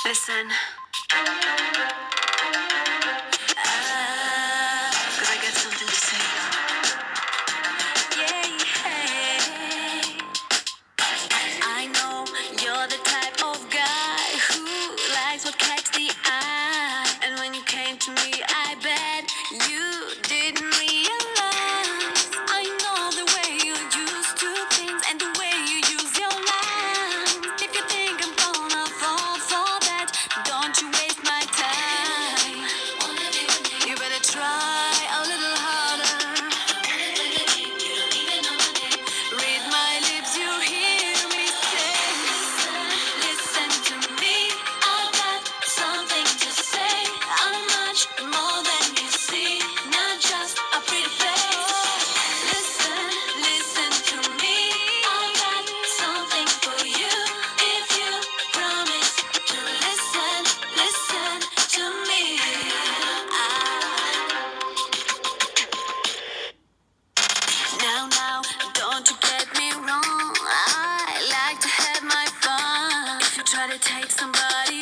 Listen. Cause I got something to say. Yeah, I know you're the type of guy who likes what catches the eye. And when you came to me, I bet you didn't realize. I know the way you used to things and the way you use your lines. If you think I'm gonna fall for that, don't you waste my time. You better try a little harder. Read my lips, you hear me say. Listen to me, I've got something to say. I'm much more than you see, not just a pretty face. Listen to me, I've got something for you. If you promise to listen to me. Now, don't you get me wrong. I like to have my fun. If you try to take somebody